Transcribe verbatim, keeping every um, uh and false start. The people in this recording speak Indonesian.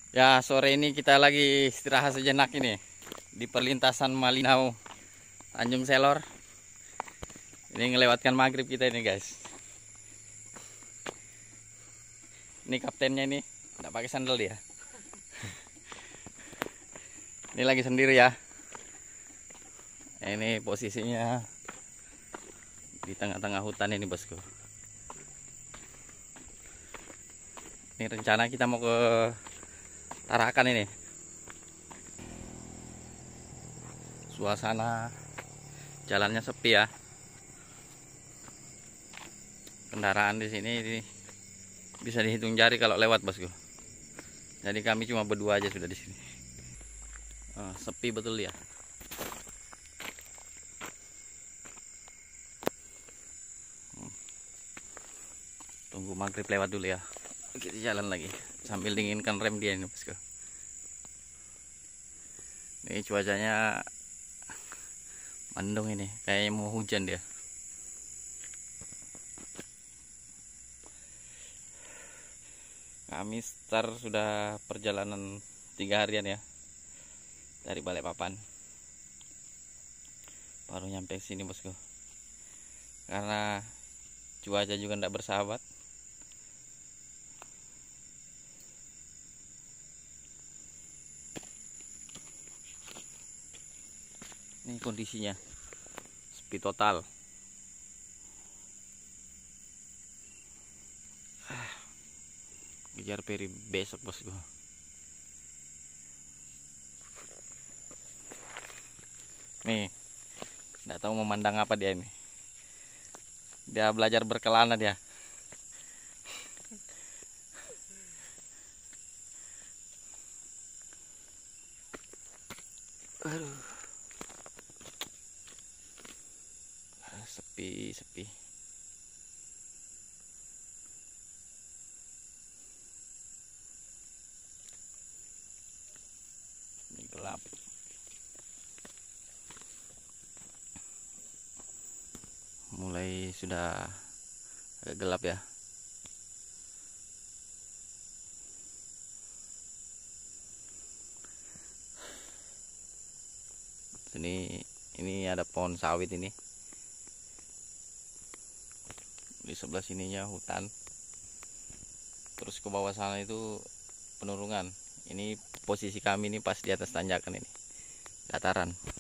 Ya, sore ini kita lagi istirahat sejenak ini di perlintasan Malinau Tanjung Selor. Ini ngelewatkan maghrib kita ini, guys. Ini kaptennya ini, nggak pakai sandal dia. Ini lagi sendiri ya. Ini posisinya di tengah-tengah hutan ini, bosku. Ini rencana kita mau ke Tarakan ini. Suasana jalannya sepi ya. Kendaraan di sini ini bisa dihitung jari kalau lewat, bosku. Jadi kami cuma berdua aja sudah di sini. Oh, sepi betul ya. Tunggu maghrib lewat dulu ya. Kita jalan lagi sambil dinginkan rem dia ini, bosku. Ini cuacanya mendung ini, kayak mau hujan dia. Kami start sudah perjalanan tiga harian ya dari Balikpapan. Baru nyampe sini, bosku. Karena cuaca juga tidak bersahabat. Ini kondisinya sepi total. Ah, kejar peri besok, bosku. Nih, nggak tahu memandang apa dia ini. Dia belajar berkelana dia. Aduh. Sepi, sepi. Ini gelap. Mulai sudah agak gelap ya. Sini ini ada pohon sawit ini. Di sebelah sininya hutan. Terus ke bawah sana itu penurungan. Ini posisi kami ini pas di atas tanjakan ini. Dataran.